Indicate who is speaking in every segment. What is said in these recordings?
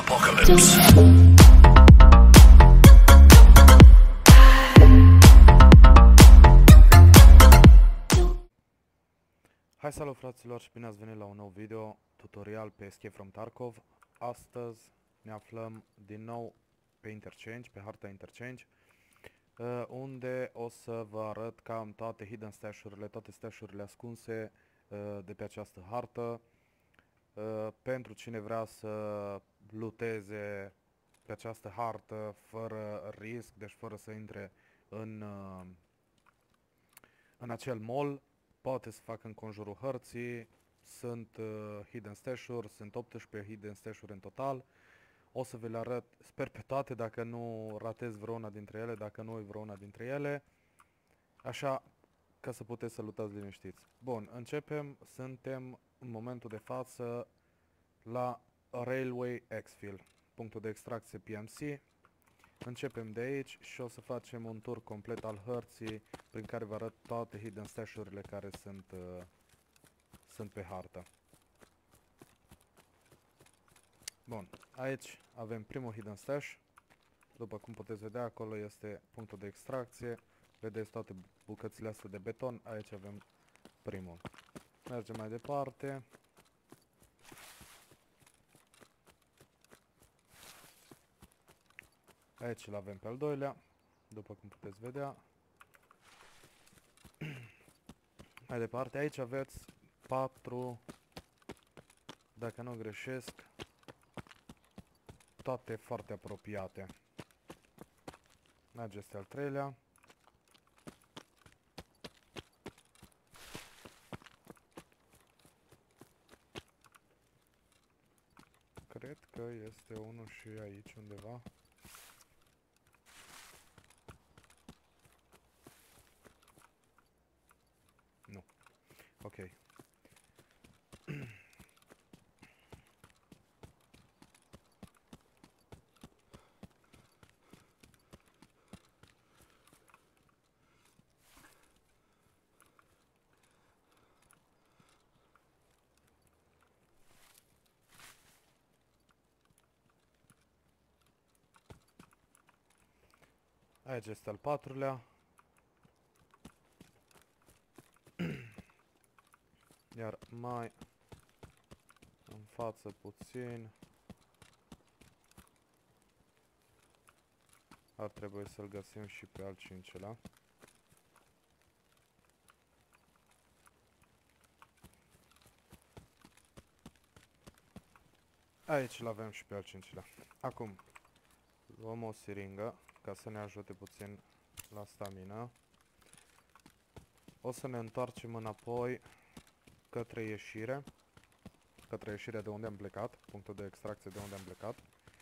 Speaker 1: Apocalypse.
Speaker 2: Hai, salut fraților și bine ați venit la un nou video tutorial pe Escape from Tarkov. Astăzi ne aflăm din nou pe Interchange, pe harta Interchange, unde o să vă arăt cam toate hidden stash-urile, toate stash-urile ascunse de pe această hartă. Pentru cine vrea să looteze pe această hartă fără risc, deci fără să intre în acel mall, poate să facă în conjurul hărții. Sunt hidden stash-uri, sunt 18 hidden stash-uri în total. O să vi le arăt, sper pe toate, dacă nu ratez vreuna dintre ele, dacă nu e vreuna dintre ele. Așa, ca să puteți să lutați liniștiți. Bun, începem. Suntem în momentul de față la Railway Exfil, punctul de extracție PMC. Începem de aici și o să facem un tur complet al hărții prin care vă arăt toate hidden stash-urile care sunt pe hartă. Bun, aici avem primul hidden stash. După cum puteți vedea, acolo este punctul de extracție. Vedeți toate bucățile astea de beton. Aici avem primul. Mergem mai departe. Aici îl avem pe al doilea, după cum puteți vedea. Mai departe, aici aveți 4, dacă nu greșesc, toate foarte apropiate. Aici este al treilea. Cred că este unul și aici undeva. Nu. Ok. Aici este al patrulea. Iar mai în față puțin ar trebui să-l găsim și pe al cincilea. Aici îl avem și pe al cincilea. Acum luăm o siringă ca să ne ajute puțin la stamina. O să ne întoarcem înapoi către ieșire. Către ieșirea de unde am plecat, punctul de extracție de unde am plecat.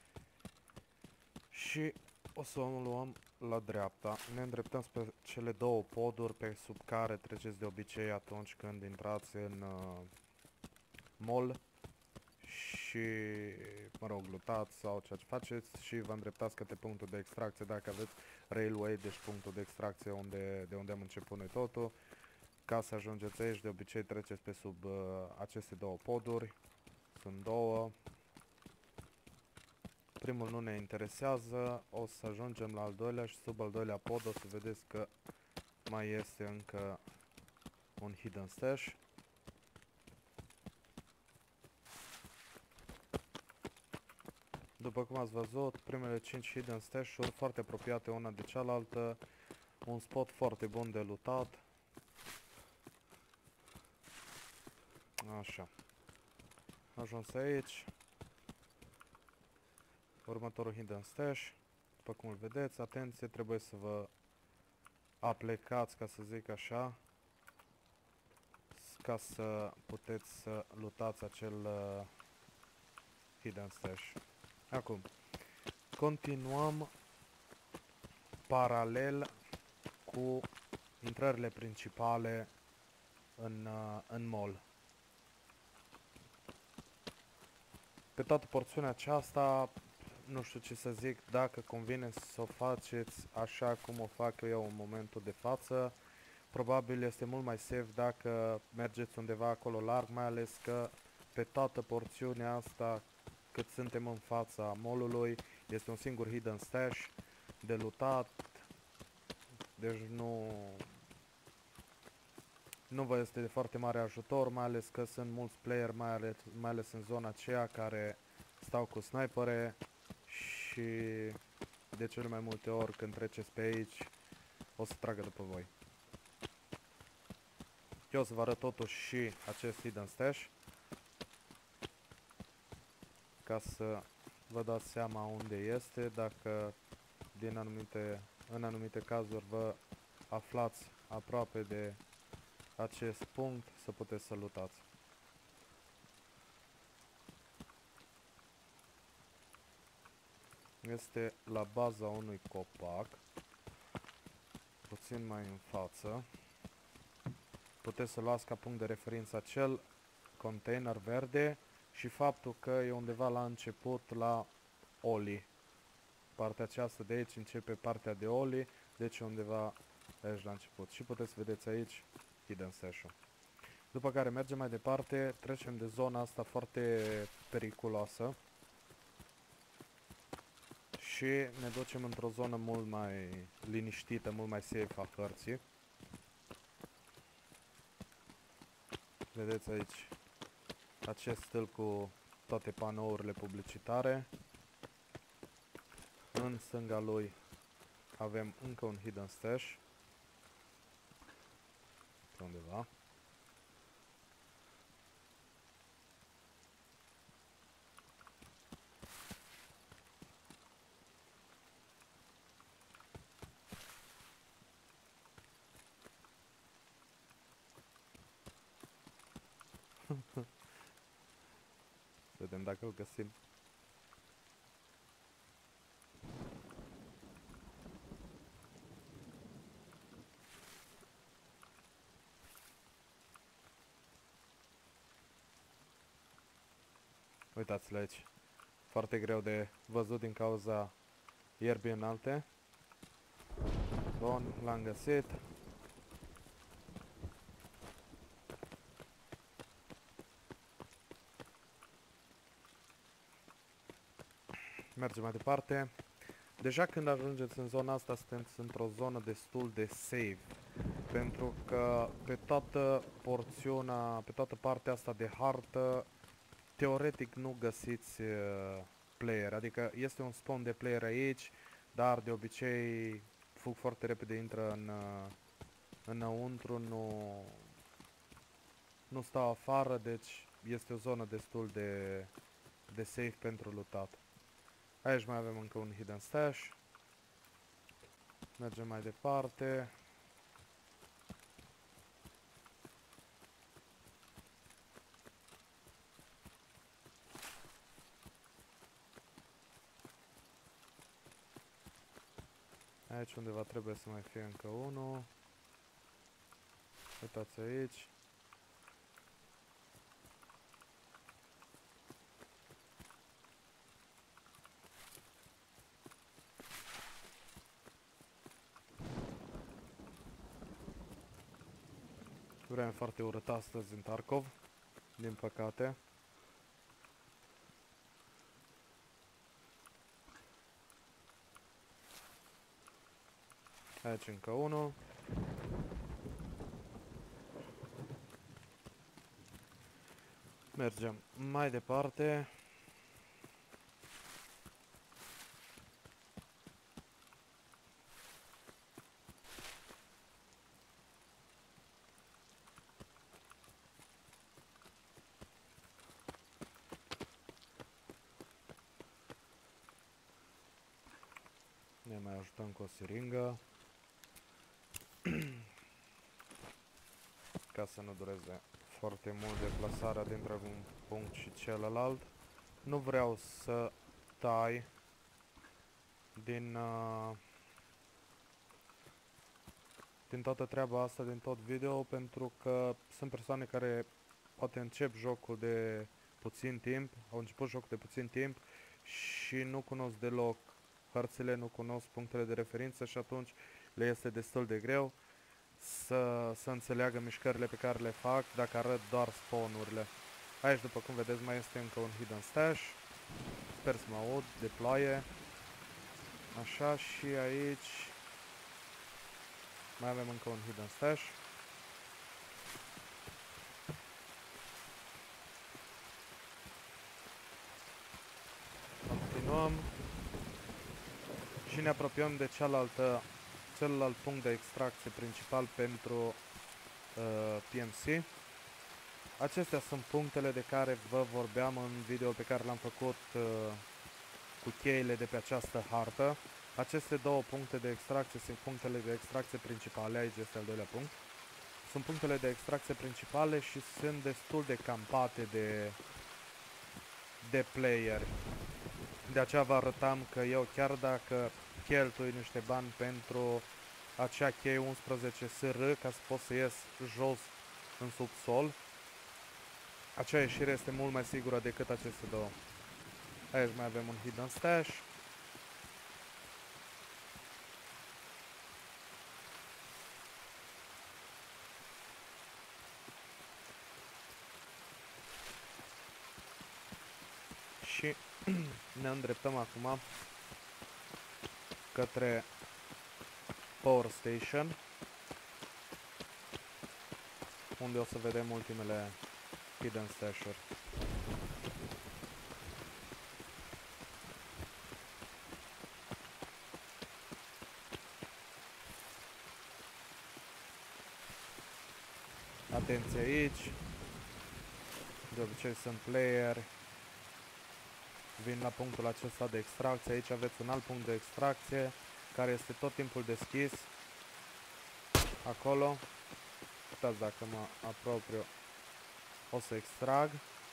Speaker 2: Și o să o luăm la dreapta. Ne îndreptăm spre cele două poduri pe sub care treceți de obicei atunci când intrați în mall și, mă rog, lutați sau ceea ce faceți și vă îndreptați către punctul de extracție dacă aveți railway, deci punctul de extracție de unde am început noi totul. Ca să ajungeți aici, de obicei treceți pe sub aceste două poduri. Sunt două. Primul nu ne interesează. O să ajungem la al doilea și sub al doilea pod o să vedeți că mai este încă un hidden stash. După cum ați văzut, primele 5 hidden stash-uri foarte apropiate una de cealaltă. Un spot foarte bun de lootat. Așa. Ajuns aici. Următorul hidden stash. După cum îl vedeți, atenție, trebuie să vă aplecați, ca să zic așa, ca să puteți să lootați acel hidden stash. Acum, continuăm paralel cu intrările principale în mall. Pe toată porțiunea aceasta, nu știu ce să zic, dacă convine să o faceți așa cum o fac eu în momentul de față. Probabil este mult mai safe dacă mergeți undeva acolo larg, mai ales că pe toată porțiunea asta cât suntem în fața mall-ului. Este un singur hidden stash de lootat, deci nu vă este de foarte mare ajutor, mai ales că sunt mulți player, mai ales în zona aceea, care stau cu snipere și de cele mai multe ori când treceți pe aici o să tragă după voi. Eu o să vă arăt totuși și acest hidden stash ca să vă dați seama unde este, dacă în anumite cazuri vă aflați aproape de acest punct, să puteți să lutați. Este la baza unui copac, puțin mai în față. Puteți să luați ca punct de referință acel container verde și faptul că e undeva la început la Oli. Partea aceasta de aici începe partea de Oli, deci undeva aici la început. Și puteți să vedeți aici hidden stash-ul. După care mergem mai departe, trecem de zona asta foarte periculoasă și ne ducem într-o zonă mult mai liniștită, mult mai safe a hărții. Vedeți aici acest stâlp cu toate panourile publicitare. În stânga lui avem încă un hidden stash. Pe undeva. Vedem dacă îl găsim. Uitați-l aici. Foarte greu de văzut din cauza ierbii înalte. Bun, l-am găsit. Mergem mai departe. Deja când ajungeți în zona asta, sunteți într-o zonă destul de safe. Pentru că pe toată porțiunea, pe toată partea asta de hartă, teoretic nu găsiți player. Adică este un spawn de player aici, dar de obicei fug foarte repede, intră înăuntru, nu stau afară, deci este o zonă destul de safe pentru lootat. Aici mai avem încă un hidden stash. Mergem mai departe. Aici undeva trebuie să mai fie încă unul. Uitați aici. Vreme foarte urât astăzi în Tarkov, din păcate. Aici încă unul. Mergem mai departe. Ne mai ajutăm cu o siringă. Ca să nu dureze foarte mult deplasarea dintre un punct și celălalt. Nu vreau să tai din toată treaba asta, din tot video, pentru că sunt persoane care poate încep jocul de puțin timp, au început jocul de puțin timp și nu cunosc deloc hărțile, nu cunosc punctele de referință și atunci le este destul de greu să înțeleagă mișcările pe care le fac dacă arăt doar spawn-urile. Aici, după cum vedeți, mai este încă un hidden stash. Sper să mă aud, de ploaie. Așa, și aici mai avem încă un hidden stash. Continuăm și ne apropiem de celălalt punct de extracție principal pentru PMC. Acestea sunt punctele de care vă vorbeam în videoul pe care l-am făcut cu cheile de pe această hartă. Aceste două puncte de extracție sunt punctele de extracție principale, aici este al doilea punct. Sunt punctele de extracție principale și sunt destul de campate de player. De aceea vă arătam că eu, chiar dacă cheltui niște bani pentru acea cheie 11 SR ca să pot să ies jos în subsol, acea ieșire este mult mai sigură decât aceste două. Aici mai avem un hidden stash. Și ne îndreptăm acum către Power Station, unde o să vedem ultimele hidden stash-uri. Atenție aici, de obicei sunt player, vin la punctul acesta de extracție. Aici aveți un alt punct de extracție care este tot timpul deschis. Acolo, uitați, dacă mă apropiu o să extrag.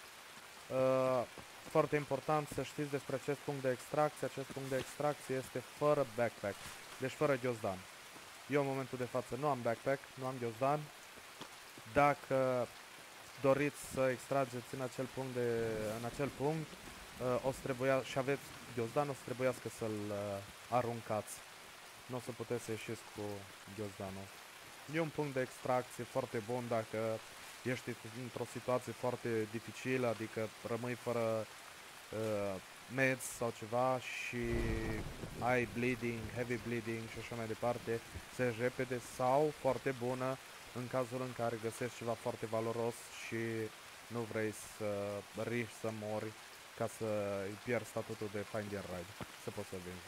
Speaker 2: Foarte important să știți despre acest punct de extracție. Acest punct de extracție este fără backpack, deci fără ghiozdan. Eu în momentul de față nu am backpack, nu am ghiozdan. Dacă doriți să extrageți în acel punct, o să trebuia, și aveți ghiozdan, o să trebuiască să-l aruncați. Nu o să puteți să ieșiți cu ghiozdanul. E un punct de extracție foarte bun dacă ești într-o situație foarte dificilă, adică rămâi fără meds sau ceva și ai bleeding, heavy bleeding și așa mai departe, se repede, sau foarte bună în cazul în care găsești ceva foarte valoros și nu vrei să riști să mori ca să îi pierzi statutul de Find Your Ride, să poți să vinzi.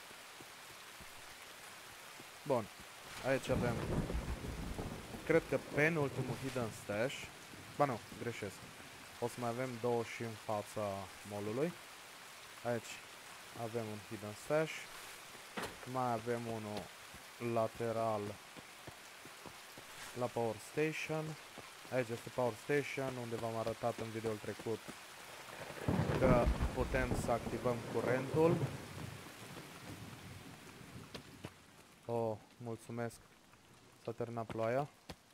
Speaker 2: Bun, aici avem, cred că penultimul hidden stash. Ba nu, greșesc. O să mai avem două și în fața mall-ului. Aici avem un hidden stash. Mai avem unul lateral la Power Station. Aici este Power Station, unde v-am arătat în videoul trecut că putem să activăm curentul. Oh, mulțumesc. S-a terminat ploaia.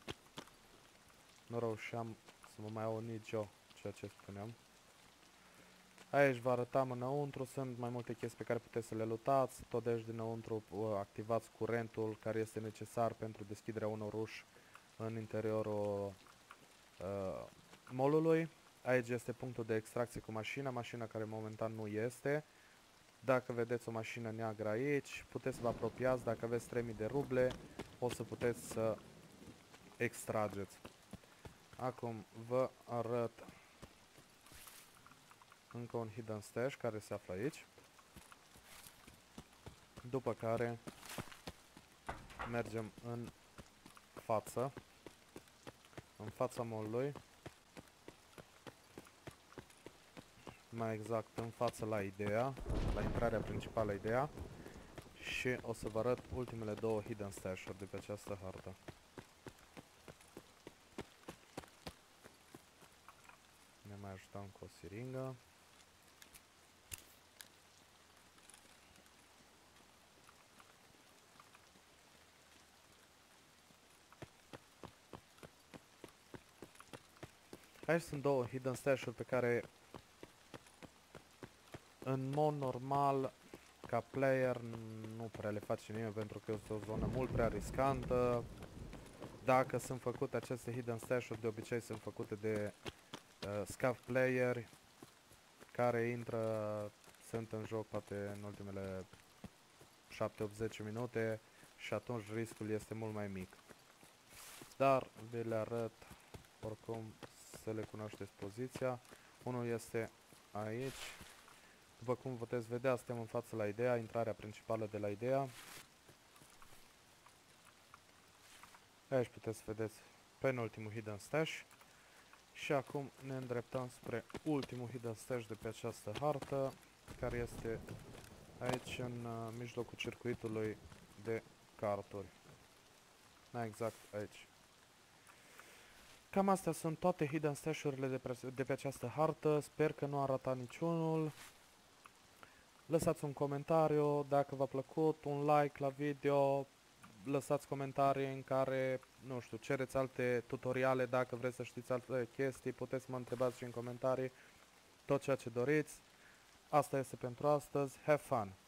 Speaker 2: Nu reușeam să mă mai aud nici eu ceea ce spuneam. Aici vă arătam înăuntru, sunt mai multe chestii pe care puteți să le lutați. Tot de aici dinăuntru activați curentul care este necesar pentru deschiderea unor uși în interiorul mall-ului. Aici este punctul de extracție cu mașina care momentan nu este. Dacă vedeți o mașină neagră aici, puteți să vă apropiați. Dacă aveți 3000 de ruble, o să puteți să extrageți. Acum vă arăt încă un hidden stash care se află aici. După care mergem în fața mall-ului, mai exact în față la Idea, la intrarea principală Idea, și o să vă arăt ultimele două hidden stash-uri de pe această hartă. Ne mai ajutăm cu o siringă. Aici sunt două hidden stash-uri pe care în mod normal ca player nu prea le face nimeni, pentru că este o zonă mult prea riscantă. Dacă sunt făcute aceste hidden stash-uri, de obicei sunt făcute de scav player care intră sunt în joc poate în ultimele 7-8-10 minute și atunci riscul este mult mai mic. Dar vi le arăt oricum să le cunoașteți poziția. Unul este aici. După cum puteți vedea, suntem în față la Idea, intrarea principală de la Idea. Aici puteți să vedeți penultimul Hidden Stash. Și acum ne îndreptăm spre ultimul Hidden Stash de pe această hartă, care este aici în mijlocul circuitului de carturi. Da, exact aici. Cam astea sunt toate Hidden Stash-urile de pe această hartă. Sper că nu a ratat niciunul. Lăsați un comentariu dacă v-a plăcut, un like la video, lăsați comentarii în care, nu știu, cereți alte tutoriale, dacă vreți să știți alte chestii, puteți să mă întrebați și în comentarii tot ceea ce doriți. Asta este pentru astăzi. Have fun!